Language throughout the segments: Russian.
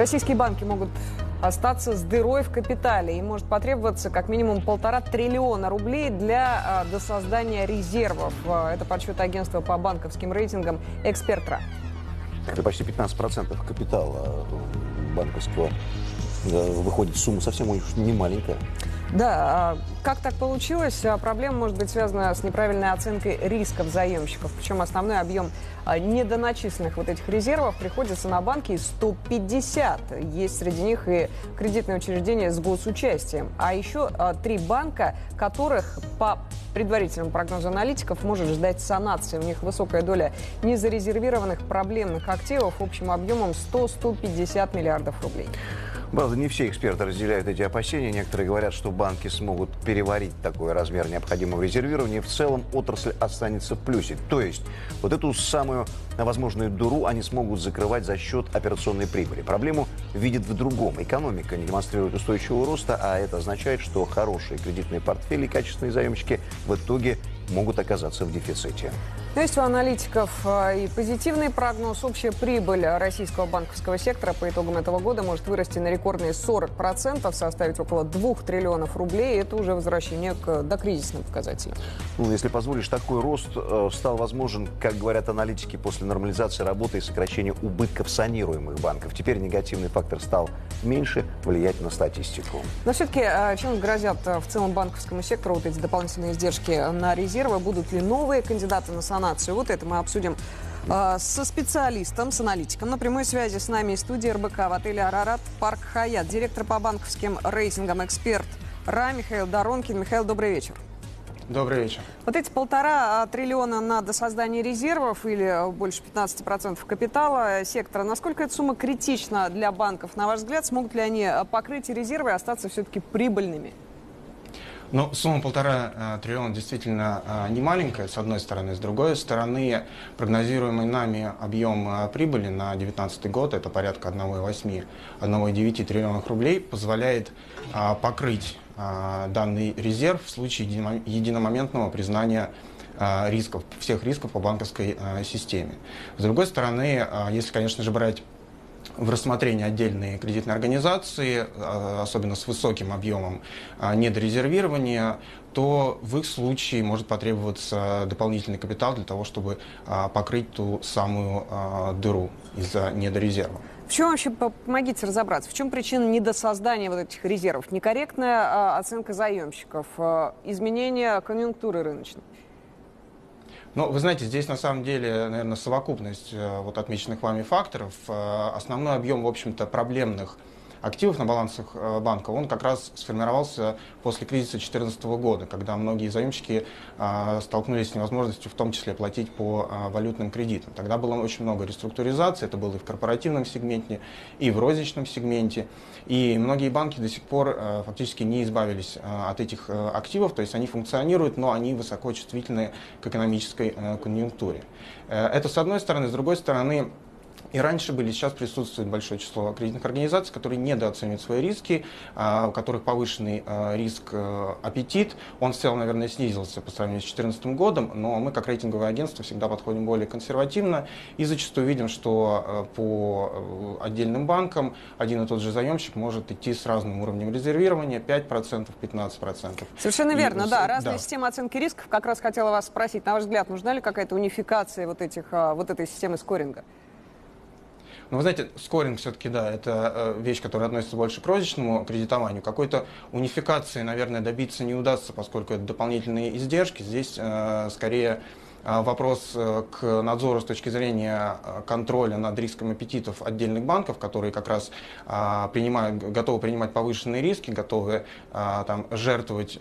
Российские банки могут остаться с дырой в капитале. Им может потребоваться как минимум 1,5 триллиона рублей для досоздания резервов. Это подсчет агентства по банковским рейтингам «Экспертра». Это почти 15% капитала банковского. Выходит, сумма совсем уж не маленькая. Да, как так получилось? Проблема может быть связана с неправильной оценкой рисков заемщиков. Причем основной объем недоначисленных вот этих резервов приходится на банки из 150. Есть среди них и кредитные учреждения с госучастием. А еще 3 банка, которых по предварительному прогнозу аналитиков может ждать санации. У них высокая доля незарезервированных проблемных активов общим объемом 100-150 миллиардов рублей. Правда, не все эксперты разделяют эти опасения. Некоторые говорят, что банки смогут переварить такой размер необходимого резервирования. В целом отрасль останется в плюсе. То есть вот эту самую возможную дыру они смогут закрывать за счет операционной прибыли. Проблему видят в другом. Экономика не демонстрирует устойчивого роста, а это означает, что хорошие кредитные портфели и качественные заемщики в итоге могут оказаться в дефиците. Но есть у аналитиков и позитивный прогноз. Общая прибыль российского банковского сектора по итогам этого года может вырасти на рекордные 40%, составить около 2 триллионов рублей. Это уже возвращение к докризисным показателям. Если позволишь, такой рост стал возможен, как говорят аналитики, после нормализации работы и сокращения убытков санируемых банков. Теперь негативный фактор стал меньше влиять на статистику. Но все-таки чем грозят в целом банковскому сектору вот эти дополнительные издержки на резервы? Будут ли новые кандидаты на санацию? Вот это мы обсудим со специалистом, с аналитиком. На прямой связи с нами из студии РБК в отеле «Арарат» Парк Хаят, директор по банковским рейтингам «Эксперт» РА Михаил Доронкин. Михаил, добрый вечер. Добрый вечер. Вот эти 1,5 триллиона на досоздание резервов или больше 15% капитала сектора, насколько эта сумма критична для банков? На ваш взгляд, смогут ли они покрыть резервы и остаться все-таки прибыльными? Ну, сумма 1,5 триллиона действительно не маленькая, с одной стороны. С другой стороны, прогнозируемый нами объем прибыли на 2019 год, это порядка 1,8-1,9 триллионов рублей, позволяет покрыть данный резерв в случае единомоментного признания рисков, всех рисков по банковской системе. С другой стороны, если, конечно же, брать в рассмотрении отдельные кредитные организации, особенно с высоким объемом недорезервирования, то в их случае может потребоваться дополнительный капитал для того, чтобы покрыть ту самую дыру из-за недорезерва. В чем вообще, помогите разобраться, в чем причина недосоздания вот этих резервов? Некорректная оценка заемщиков, изменение конъюнктуры рыночной? Ну, вы знаете, здесь на самом деле, наверное, совокупность вот отмеченных вами факторов. Основной объем, в общем-то, проблемных активов на балансах банка, он как раз сформировался после кризиса 2014 года, когда многие заемщики столкнулись с невозможностью в том числе платить по валютным кредитам. Тогда было очень много реструктуризации, это было и в корпоративном сегменте, и в розничном сегменте. И многие банки до сих пор фактически не избавились от этих активов, то есть они функционируют, но они высоко чувствительны к экономической конъюнктуре. Это с одной стороны. С другой стороны, и раньше были, сейчас присутствует большое число кредитных организаций, которые недооценивают свои риски, у которых повышенный риск аппетит. Он в целом, наверное, снизился по сравнению с 2014 годом, но мы, как рейтинговое агентство, всегда подходим более консервативно и зачастую видим, что по отдельным банкам один и тот же заемщик может идти с разным уровнем резервирования, 5%, 15%. Совершенно верно, да. Разные системы оценки рисков. Как раз хотела вас спросить, на ваш взгляд, нужна ли какая-то унификация вот этой системы скоринга? Ну, вы знаете, скоринг все-таки, да, это вещь, которая относится больше к розничному кредитованию. Какой-то унификации, наверное, добиться не удастся, поскольку это дополнительные издержки. Здесь скорее вопрос к надзору с точки зрения контроля над риском аппетитов отдельных банков, которые как раз готовы принимать повышенные риски, готовы жертвовать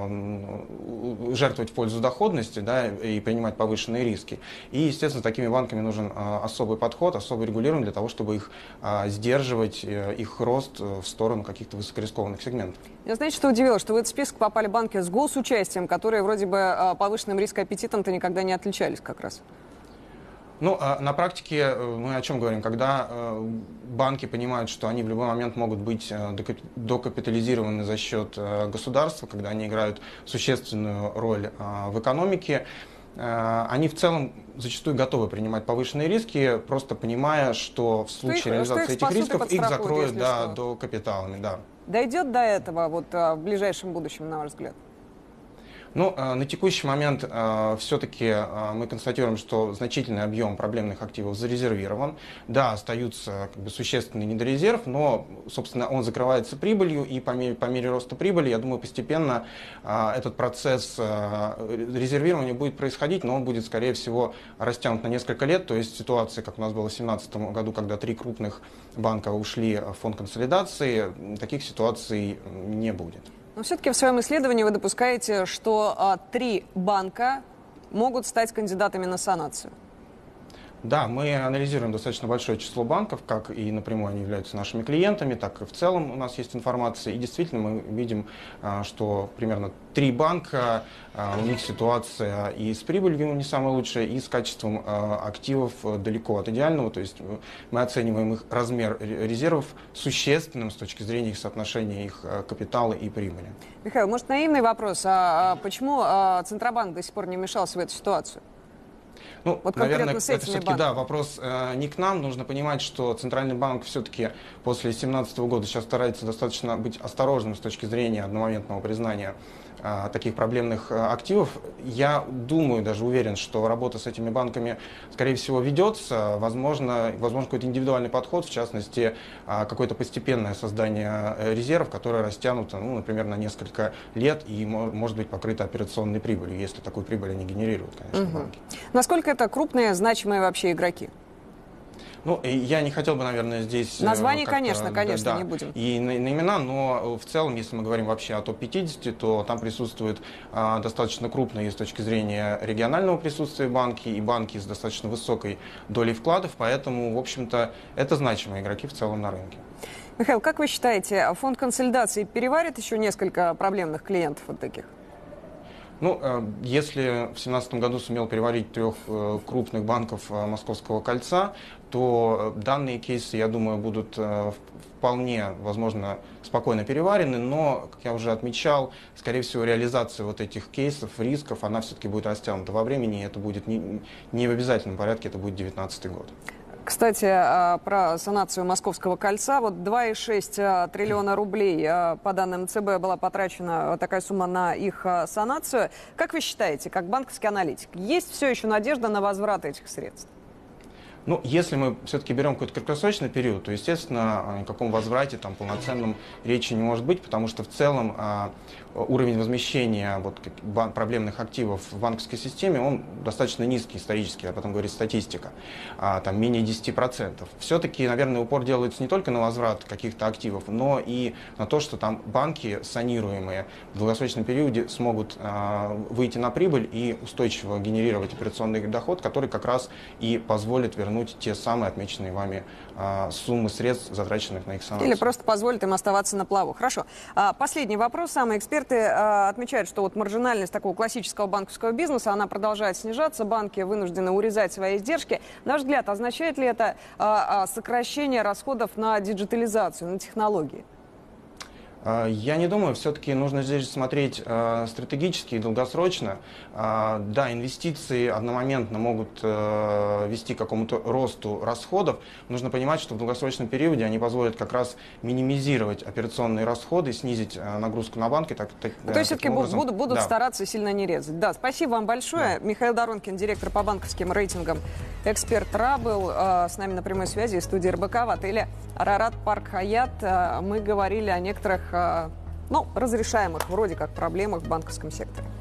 в пользу доходности, да, и принимать повышенные риски. И, естественно, с такими банками нужен особый подход, особое регулирование для того, чтобы их сдерживать, их рост в сторону каких-то высокорискованных сегментов. Я, знаете, что удивило, что в этот список попали банки с госучастием, которые вроде бы повышенным рискоаппетитом-то никогда не отличались как раз. Ну, на практике мы о чем говорим? Когда банки понимают, что они в любой момент могут быть докапитализированы за счет государства, когда они играют существенную роль в экономике, они в целом зачастую готовы принимать повышенные риски, просто понимая, что в случае реализации этих рисков их закроют до капиталами. Да. Дойдет до этого в ближайшем будущем, на ваш взгляд? Ну, на текущий момент все-таки мы констатируем, что значительный объем проблемных активов зарезервирован. Да, остаются существенный недорезерв, но, собственно, он закрывается прибылью, и по мере роста прибыли, я думаю, постепенно этот процесс резервирования будет происходить, но он будет, скорее всего, растянут на несколько лет. То есть ситуация, как у нас было в 2017 году, когда 3 крупных банка ушли в фонд консолидации, таких ситуаций не будет. Но все-таки в своем исследовании вы допускаете, что 3 банка могут стать кандидатами на санацию. Да, мы анализируем достаточно большое число банков, как и напрямую они являются нашими клиентами, так и в целом у нас есть информация. И действительно мы видим, что примерно 3 банка, у них ситуация и с прибылью не самая лучшая, и с качеством активов далеко от идеального. То есть мы оцениваем их размер резервов существенным с точки зрения их соотношения их капитала и прибыли. Михаил, может, наивный вопрос, а почему Центробанк до сих пор не вмешался в эту ситуацию? Ну, наверное, это все-таки вопрос не к нам. Нужно понимать, что Центральный банк все-таки после 2017 года сейчас старается достаточно быть осторожным с точки зрения одномоментного признания таких проблемных активов. Я думаю, даже уверен, что работа с этими банками, скорее всего, ведется. Возможно какой-то индивидуальный подход, в частности, какое-то постепенное создание резервов, которое растянуто, например, на несколько лет и может быть покрыто операционной прибылью, если такую прибыль они генерируют, конечно, банки. Насколько это крупные, значимые вообще игроки? Ну, я не хотел бы, наверное, здесь... Названий, конечно, не будем. И на имена, но в целом, если мы говорим вообще о топ-50, то там присутствуют достаточно крупные с точки зрения регионального присутствия банки и банки с достаточно высокой долей вкладов, поэтому, в общем-то, это значимые игроки в целом на рынке. Михаил, как вы считаете, фонд консолидации переварит еще несколько проблемных клиентов вот таких? Ну, если в 2017 году сумел переварить 3 крупных банков Московского кольца, то данные кейсы, я думаю, будут вполне, возможно, спокойно переварены, но, как я уже отмечал, скорее всего, реализация вот этих кейсов, рисков, она все-таки будет растянута во времени, и это будет не в обязательном порядке, это будет 2019 год. Кстати, про санацию Московского кольца. Вот 2,6 триллиона рублей, по данным ЦБ, была потрачена такая сумма на их санацию. Как вы считаете, как банковский аналитик, есть все еще надежда на возврат этих средств? Ну, если мы все-таки берем какой-то краткосрочный период, то, естественно, о никаком возврате там, полноценном речи не может быть, потому что в целом уровень возмещения проблемных активов в банковской системе, он достаточно низкий исторически, об этом говорит статистика, там менее 10%. Все-таки, наверное, упор делается не только на возврат каких-то активов, но и на то, что там банки санируемые в долгосрочном периоде смогут выйти на прибыль и устойчиво генерировать операционный доход, который как раз и позволит вернуть те самые отмеченные вами суммы средств, затраченных на их санацию. Или просто позволит им оставаться на плаву. Хорошо. Последний вопрос. Самые эксперты отмечают, что маржинальность такого классического банковского бизнеса, она продолжает снижаться. Банки вынуждены урезать свои издержки. На ваш взгляд, означает ли это сокращение расходов на диджитализацию, на технологии? Я не думаю, все-таки нужно здесь смотреть стратегически и долгосрочно. Да, инвестиции одномоментно могут вести к какому-то росту расходов. Нужно понимать, что в долгосрочном периоде они позволят как раз минимизировать операционные расходы, снизить нагрузку на банки. То есть все-таки будут стараться сильно не резать. Да, спасибо вам большое. Да. Михаил Доронкин, директор по банковским рейтингам, эксперт РА, был с нами на прямой связи из студии РБК в отеле Арарат Парк Хаят. Мы говорили о некоторых разрешаемых вроде как проблемах в банковском секторе.